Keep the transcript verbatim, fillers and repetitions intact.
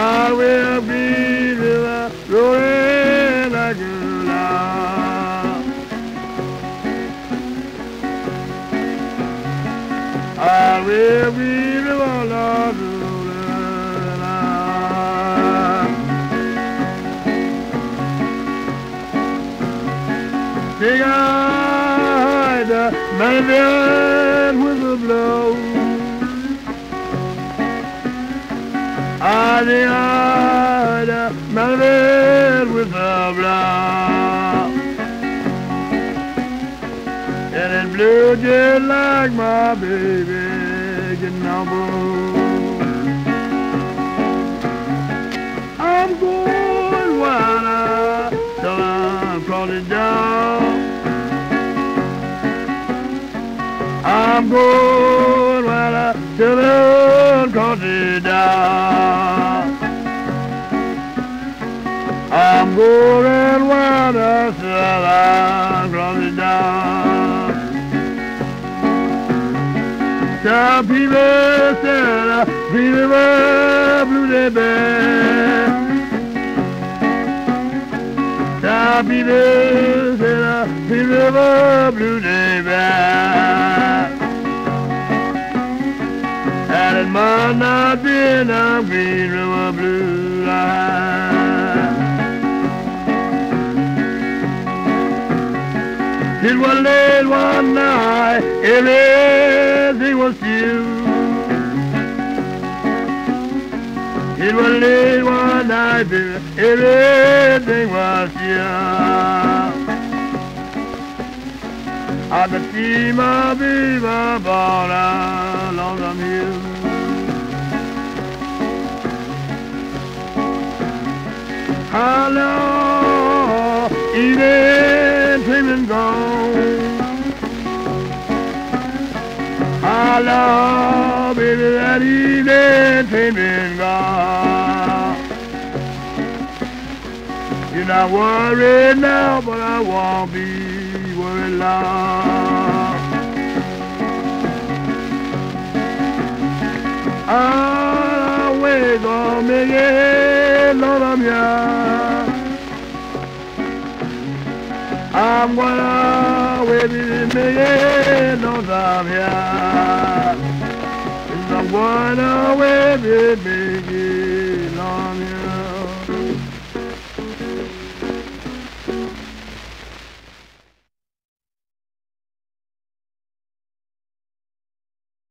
I will be the rolling like a log. I will be the one rolling like. Take out the man with the blow. I denied a man with the blood, and it blew just like my baby getting on board. I'm going wild till I'm crawling down. I'm going wild till I'm crawling down. I'm going wild till I'm crawling down. Some people said I feel a blue bed. Some people said I feel a blue bed. And it might not be a green river blue line. It was late one night, everything was still. It was late one night, baby, everything was still. I could see my baby born along the hill. How long evening dreaming gone? How long, baby, that evening dreaming gone? You're not worried now, but I won't be worried long. I'll wait on me, yeah, Lord, I'm young. I'm gonna wait with me, yeah, Lord, I'm young. I'm gonna wait with me,